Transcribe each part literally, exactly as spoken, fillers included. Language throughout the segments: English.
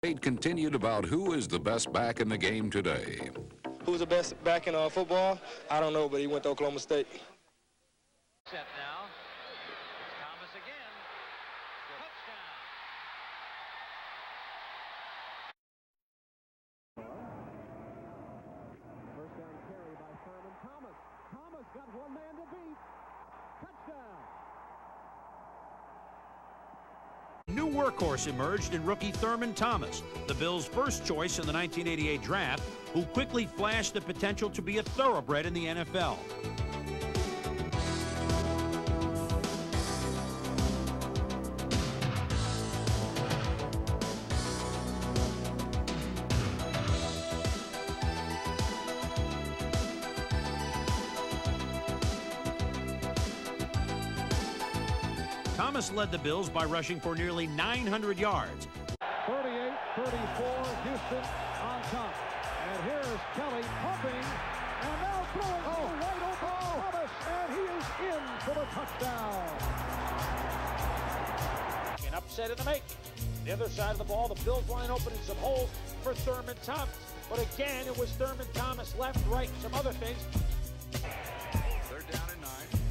Debate continued about who is the best back in the game today. Who's the best back in uh, football? I don't know, but he went to Oklahoma State. Set now. It's Thomas again. Touchdown. First down carry by Thurman Thomas. Thomas got one man to beat. Touchdown. New workhorse emerged in rookie Thurman Thomas, the Bills' first choice in the nineteen eighty-eight draft, who quickly flashed the potential to be a thoroughbred in the N F L. Thomas led the Bills by rushing for nearly nine hundred yards. thirty-eight thirty-four, Houston on top. And here's Kelly pumping, and now throwing oh. wide open Thomas, and he is in for the touchdown. An upset in the making. The other side of the ball, the Bills line opening some holes for Thurman Thomas. But again, it was Thurman Thomas left, right, some other things. Third down and nine.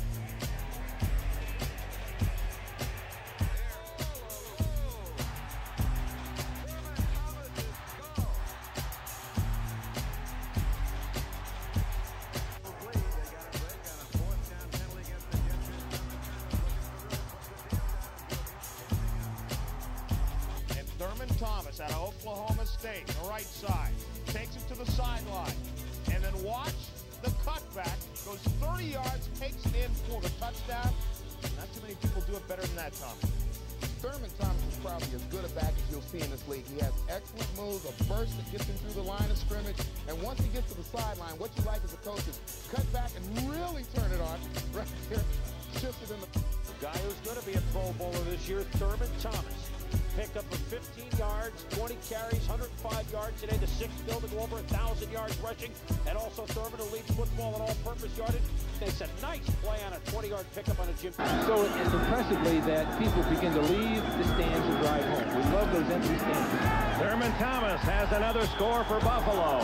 Thurman Thomas out of Oklahoma State, the right side, takes it to the sideline, and then watch the cutback, goes thirty yards, takes it in for the touchdown. Not too many people do it better than that, Tom. Thurman Thomas is probably as good a back as you'll see in this league. He has excellent moves, a burst that gets him through the line of scrimmage, and once he gets to the sideline, what you like as a coach is cut back and really turn it on right here, shift it in the... The guy who's going to be a Pro Bowler this year, Thurman Thomas. Picked up for fifteen yards, twenty carries, one hundred five yards today. The sixth Bill to go over one thousand yards rushing. And also Thurman, who leads football in all-purpose yardage. It's a nice play on a twenty-yard pickup on a Jim. So it's impressively that people begin to leave the stands and drive home. We love those empty stands. Thurman Thomas has another score for Buffalo.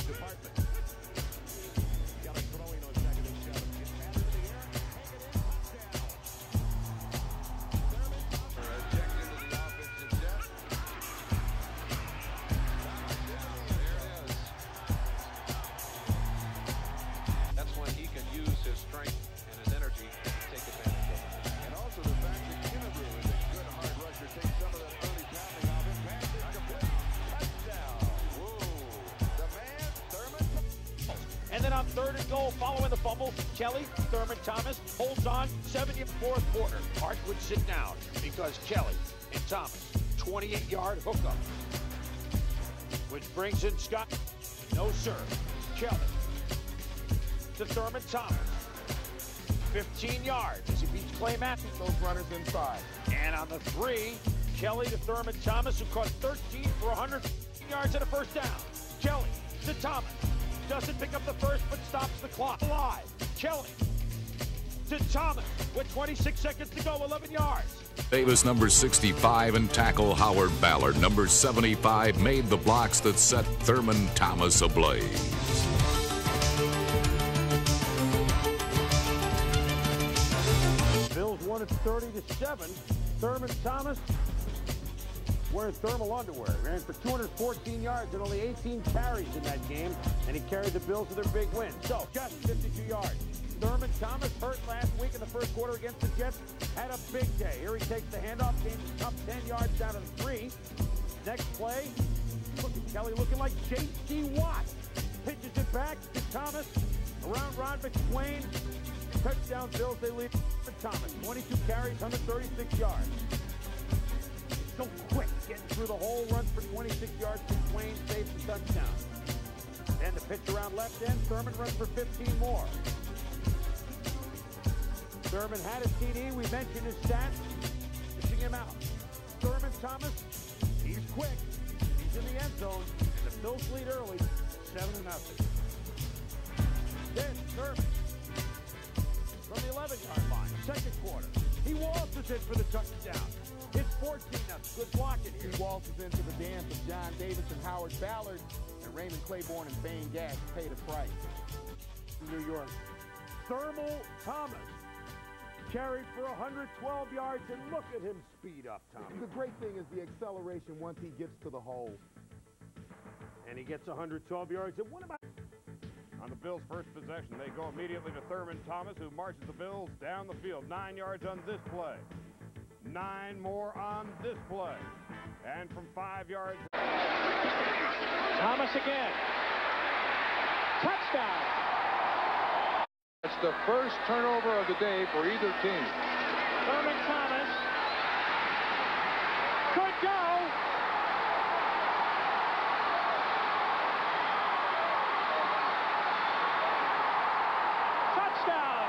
And then on third and goal, following the fumble, Kelly, Thurman Thomas holds on, seventy fourth quarter. Hart would sit down because Kelly and Thomas, twenty-eight yard hookup, which brings in Scott. No, sir. Kelly to Thurman Thomas. fifteen yards as he beats Clay Matthews. Those runners inside. And on the three, Kelly to Thurman Thomas, who caught thirteen for one hundred yards and a first down. Kelly to Thomas. Doesn't pick up the first, but stops the clock. Live. Kelly to Thomas with twenty-six seconds to go, eleven yards. Davis, number sixty-five, and tackle Howard Ballard, number seventy-five, made the blocks that set Thurman Thomas ablaze. Bills won it thirty to seven. Thurman Thomas wearing thermal underwear. Ran for two hundred fourteen yards and only eighteen carries in that game, and he carried the Bills to their big win. So, just fifty-two yards. Thurman Thomas, hurt last week in the first quarter against the Jets, had a big day. Here he takes the handoff, gains up ten yards down to the three. Next play, look at Kelly looking like J C Watt. Pitches it back to Thomas, around Ron McSwain. Touchdown Bills, they lead Thomas. twenty-two carries, one hundred thirty-six yards. So quick, getting through the hole, runs for twenty-six yards. McSwain saves the touchdown. And the pitch around left end, Thurman runs for fifteen more. Thurman had a T D. We mentioned his stats. Pitching him out. Thurman Thomas, he's quick. He's in the end zone. And the Bills lead early, seven to nothing. Then Thurman from the eleven yard line, second quarter. He waltzes it for the touchdown. It's fourteen nothing. Good blocking here. He waltzes into the dance of John Davis and Howard Ballard, and Raymond Claiborne and Bane Gash pay the price. New York. Thurman Thomas carried for one hundred twelve yards, and look at him speed up, Tom. The great thing is the acceleration once he gets to the hole. And he gets one hundred twelve yards. And what about... On the Bills' first possession, they go immediately to Thurman Thomas, who marches the Bills down the field. Nine yards on this play. Nine more on this play. And from five yards... Thomas again. Touchdown. It's the first turnover of the day for either team. Thurman Thomas could go. Touchdown.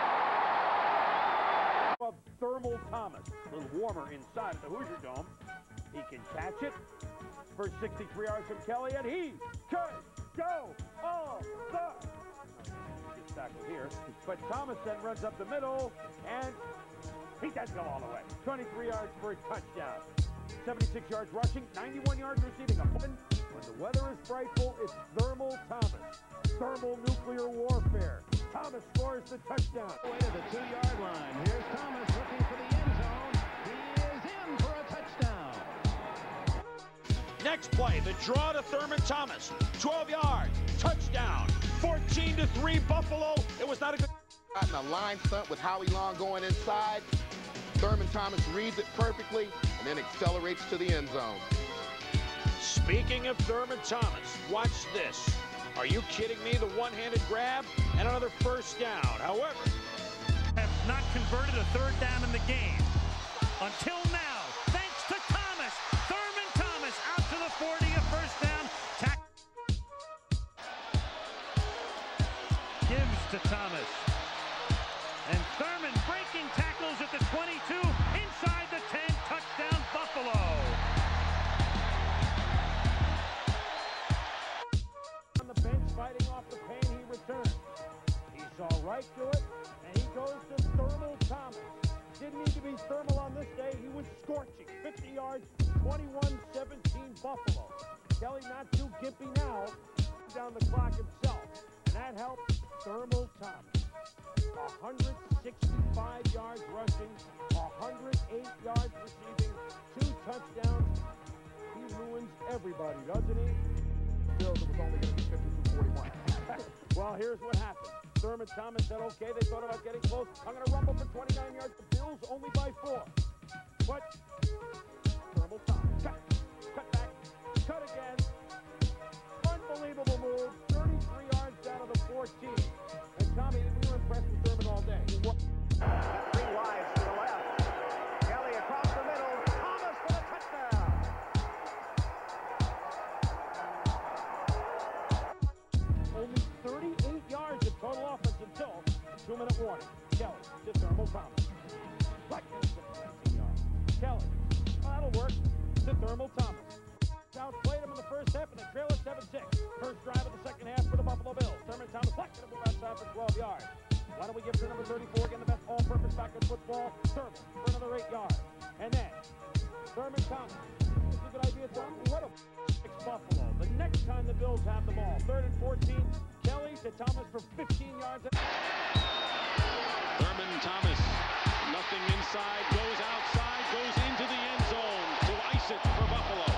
Of Thurman Thomas, a little warmer inside of the Hoosier Dome. He can catch it for sixty-three yards from Kelly, and he could go all the tackle here, but Thomas then runs up the middle, and he does go all the way. twenty-three yards for a touchdown. seventy-six yards rushing, ninety-one yards receiving. When the weather is frightful, it's Thurman Thomas. Thermal nuclear warfare. Thomas scores the touchdown. Way to the two-yard line. Here's Thomas looking for the end zone. He is in for a touchdown. Next play, the draw to Thurman Thomas. twelve yards, touchdown. fourteen to three Buffalo. It was not a good... In a line stunt with Howie Long going inside. Thurman Thomas reads it perfectly and then accelerates to the end zone. Speaking of Thurman Thomas, watch this. Are you kidding me? The one-handed grab and another first down. However, have not converted a third down in the game until now. Thanks to Thomas. Thurman Thomas out to the forty, a first down. Tack gives to Thomas. And Thurman breaking tackles at the twenty-two, inside the ten, touchdown Buffalo. On the bench, fighting off the pain, he returns. He saw right through it, and he goes to Thurman Thomas. Didn't need to be Thermal on this day. He was scorching. fifty yards, twenty-one seventeen Buffalo. Kelly not too gimpy now. Down the clock himself. And that helped Thurman Thomas. one hundred sixty-five yards rushing, one hundred eight yards receiving, two touchdowns. He ruins everybody, doesn't he? Bills, it was only going to be fifty-two forty-one. Well, here's what happened. Thurman Thomas said, okay, they thought about getting close. I'm going to rumble for twenty-nine yards. The Bills only by four. But Thurman Thomas, cut, cut back, cut again. Unbelievable move. thirty-three yards down to the fourteen. And Tommy, we were impressed with Thurman all day. Three wides to the left. Kelly across the middle. Thomas for a touchdown. Only thirty-eight yards of total offense until a two-minute warning. Kelly to Thurman Thomas. Like nineteen yards. Kelly, well, that'll work. To Thurman Thomas. Outplayed him in the first half and the trail at seven six. First drive of the second half for the Buffalo Bills. Thurman Thomas like to move outside for twelve yards. Why don't we give to number thirty-four, again the best all-purpose back in football, Thurman, for another eight yards. And then, Thurman Thomas. This is a good idea, Thurman. What a six Buffalo. The next time the Bills have the ball. Third and fourteen, Kelly to Thomas for fifteen yards. Thurman Thomas, nothing inside, goes outside, goes into the end zone to ice it for Buffalo.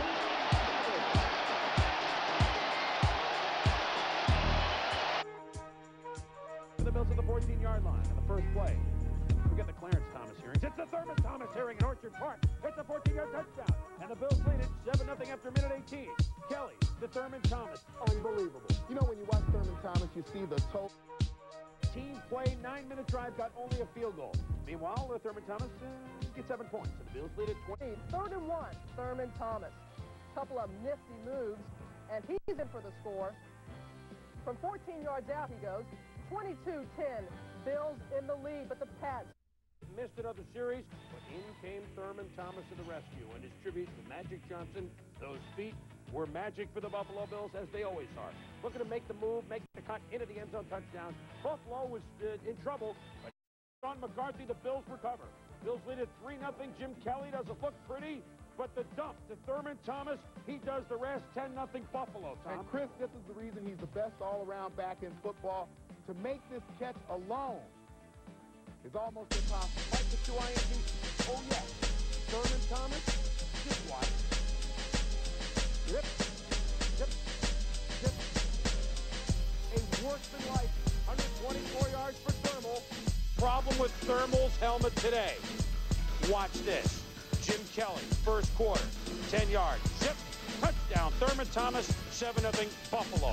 The Bills at the fourteen-yard line on the first play. Forget the Clarence Thomas hearings. It's the Thurman Thomas hearing in Orchard Park. It's a fourteen-yard touchdoad. And the Bills lead it seven nothing after minute eighteen. Kelly to Thurman Thomas. Unbelievable. You know, when you watch Thurman Thomas, you see the total. Team play, nine-minute drive, got only a field goal. Meanwhile, uh, Thurman Thomas uh, gets seven points. And the Bills lead at twenty. Third and one, Thurman Thomas. Couple of nifty moves, and he's in for the score. From fourteen yards out, he goes. twenty-two ten, Bills in the lead, but the Pats missed another series, but in came Thurman Thomas to the rescue and his tribute to Magic Johnson. Those feet were magic for the Buffalo Bills, as they always are. Looking to make the move, make the cut into the end zone touchdown. Buffalo was uh, in trouble, but Sean McCarthy, the Bills recover. Bills lead at three nothing. Jim Kelly doesn't look pretty, but the dump to Thurman Thomas, he does the rest. ten nothing Buffalo, Tom. And Chris, this is the reason he's the best all-around back in football. To make this catch alone is almost impossible. Like the two I N T. Oh, yes. Thurman Thomas, just watch. Zip, zip, zip. A workmanlike one hundred twenty-four yards for Thermal. Problem with Thermal's helmet today. Watch this. Jim Kelly, first quarter, ten yards. Zip, touchdown. Thurman Thomas, seven nothing Buffalo.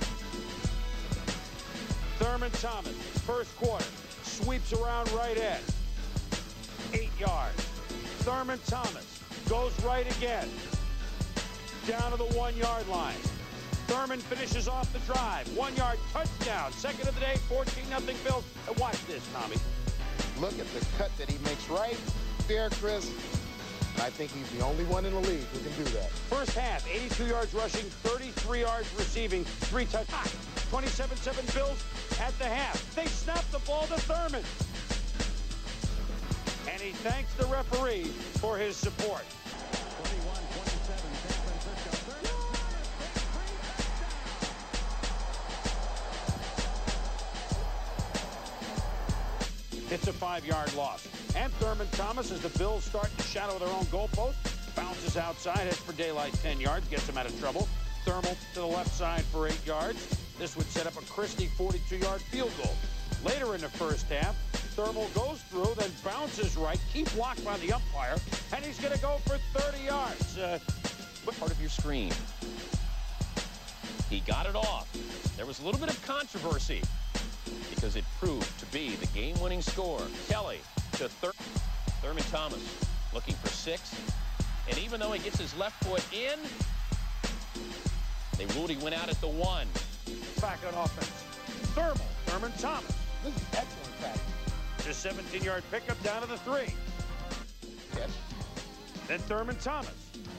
Thurman Thomas, first quarter, sweeps around right edge. Eight yards. Thurman Thomas goes right again. Down to the one-yard line. Thurman finishes off the drive. One-yard touchdown. Second of the day, fourteen nothing Bills. And watch this, Tommy. Look at the cut that he makes right there, Chris. I think he's the only one in the league who can do that. First half, eighty-two yards rushing, thirty-three yards receiving, three touchdowns. twenty-seven seven Bills at the half. They snap the ball to Thurman. And he thanks the referee for his support. twenty-one twenty-seven San Francisco. It's a five-yard loss. And Thurman Thomas, as the Bills start to shadow their own goalpost, bounces outside, heads for daylight, ten yards, gets him out of trouble. Thermal to the left side for eight yards. This would set up a Christie forty-two yard field goal. Later in the first half, Thermal goes through, then bounces right, keep blocked by the umpire, and he's going to go for thirty yards. Uh, part of your screen. He got it off. There was a little bit of controversy because it proved to be the game-winning score. Kelly to Thur Thurman Thomas looking for six. And even though he gets his left foot in, they ruled he went out at the one. Back on offense. Thermal, Thurman Thomas. This is excellent pass. Just seventeen yard pickup down to the three. Catch. Then Thurman Thomas.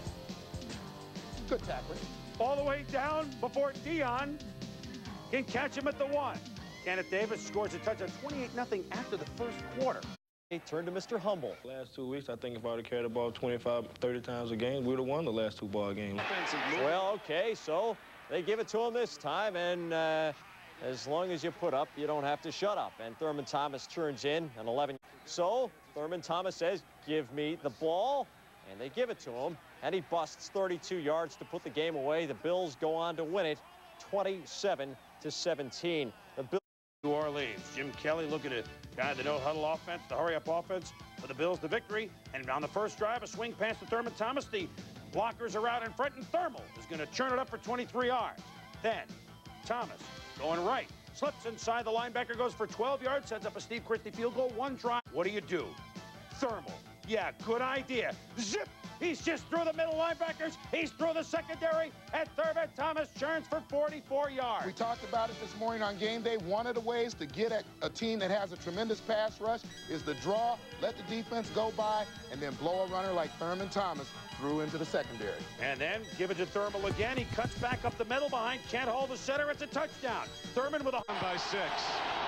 Good tackle. All the way down before Dion can catch him at the one. Kenneth Davis scores a touchdown, twenty-eight nothing after the first quarter. He turned to Mister Humble. Last two weeks, I think if I would have carried the ball twenty-five, thirty times a game, we would have won the last two ball games. Well, okay, so they give it to him this time, and uh, as long as you put up, you don't have to shut up. And Thurman Thomas turns in an eleven. So Thurman Thomas says, give me the ball, and they give it to him, and he busts thirty-two yards to put the game away. The Bills go on to win it, twenty-seven to seventeen. The Bills. New Orleans. Jim Kelly looking at guy the no-huddle offense, the hurry-up offense for the Bills, the victory. And on the first drive, a swing pass to Thurman Thomas. The blockers are out in front, and Thermal is going to churn it up for twenty-three yards. Then Thomas going right, slips inside. The linebacker goes for twelve yards, sets up a Steve Christie field goal. One drive. What do you do? Thermal. Yeah, good idea. Zip. He's just through the middle linebackers. He's through the secondary. And Thurman Thomas churns for forty-four yards. We talked about it this morning on game day. One of the ways to get at a team that has a tremendous pass rush is to draw, let the defense go by, and then blow a runner like Thurman Thomas through into the secondary. And then give it to Thermal again. He cuts back up the middle behind. Can't hold the center. It's a touchdown. Thurman with a... by six.